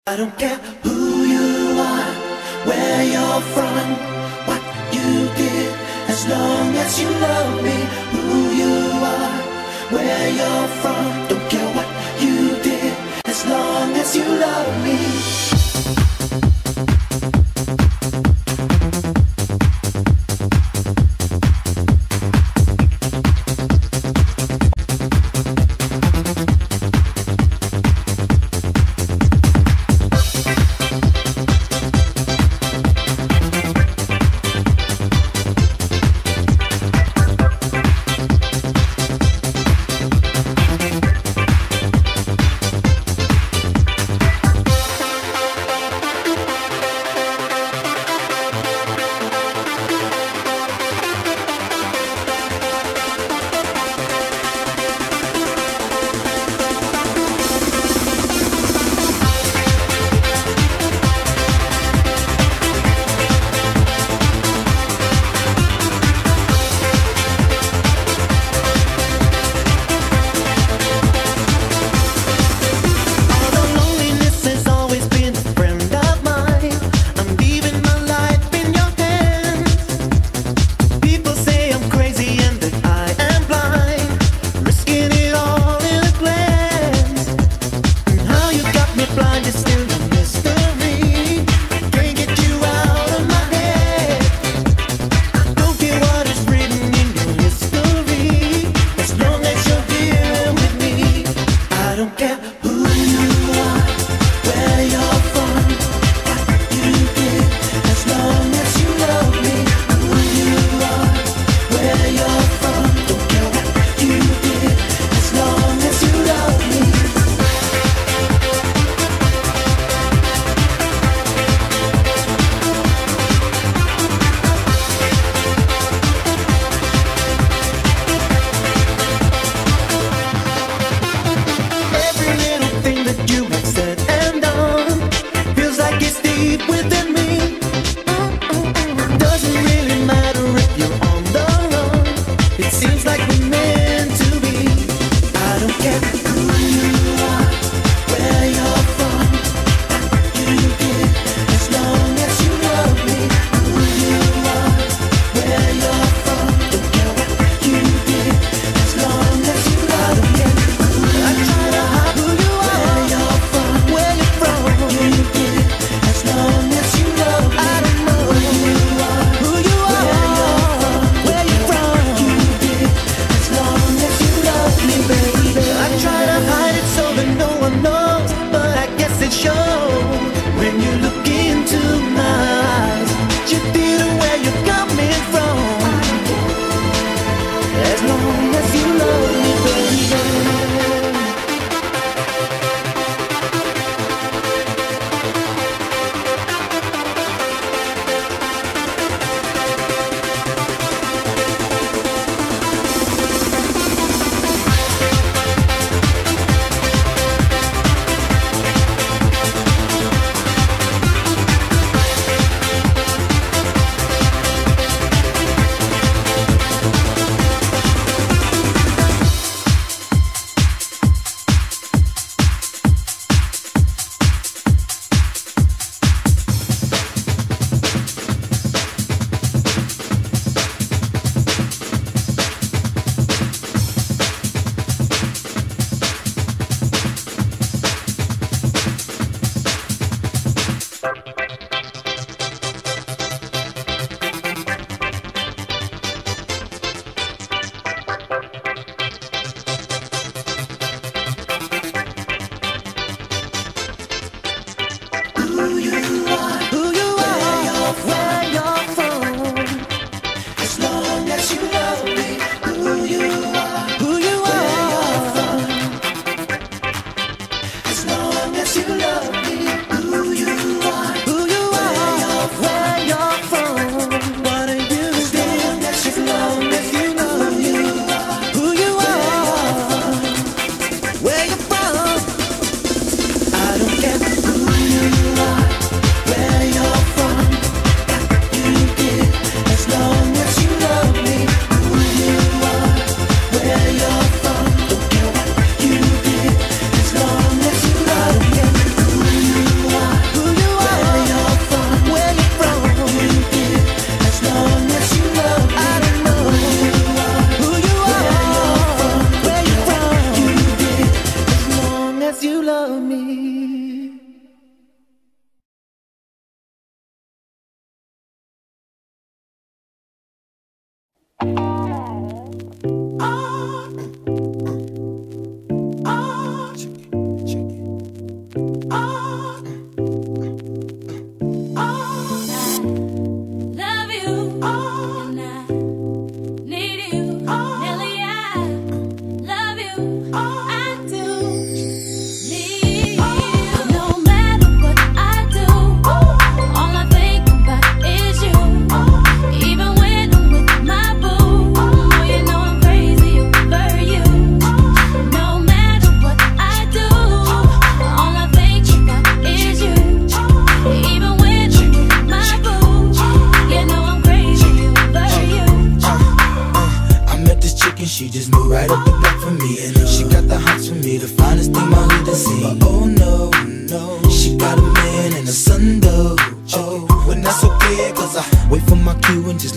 I don't care who you are, where you're from, what you did, as long as you love me. Who you are, where you're from, don't care what you did, as long as you love me.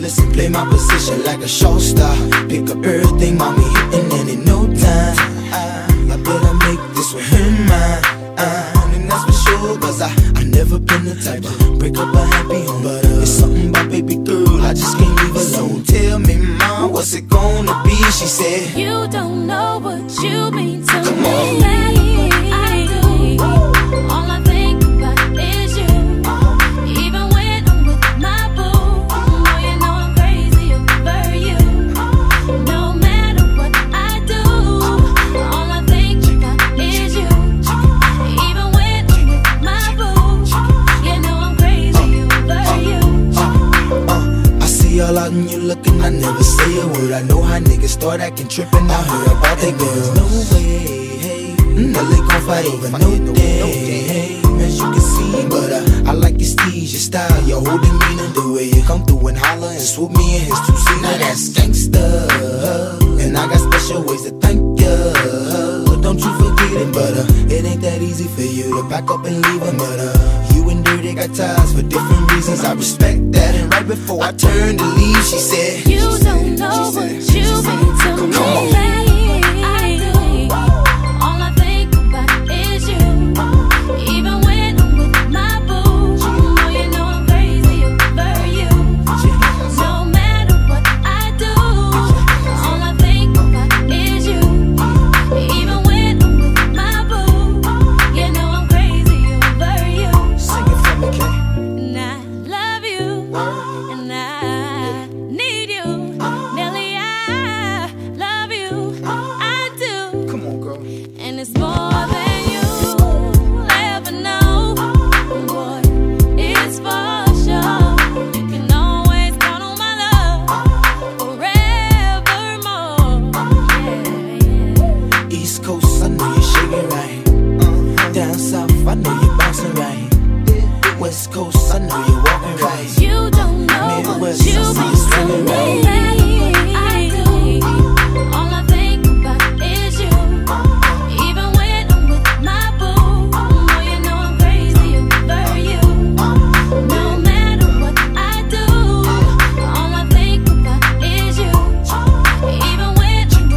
listen, play my position like a show star. Pick up everything, mommy, hitting, and in no time I better make this one her mine. And that's for sure, cause I never been the type to break up a happy home. But it's something about baby girl, I just can't leave alone. Tell me, mom, what's it gonna be? She said, you don't know what you mean to come me. on. I do. All I think about is you. Even when I'm with my boo, oh, you know I'm crazy over you. No matter what I do, all I think about is you. Even when I'm with my boo, you know I'm crazy over you. I see all out and you looking, I never say a word. I know how niggas start acting trippin'. I heard about that girls. No way, hey, now they gon' fight over no day, hey, as you can see. But I like your steez, your style, your whole demeanor, the way you come through and holler and swoop me in his two-seater. Now that's gangsta, and I got special ways to thank ya. Don't you forget it, but it ain't that easy for you to back up and leave him. But you and Dirty got ties for different reasons. I respect that. And right before I turned to leave, she said, you don't know what you mean to me.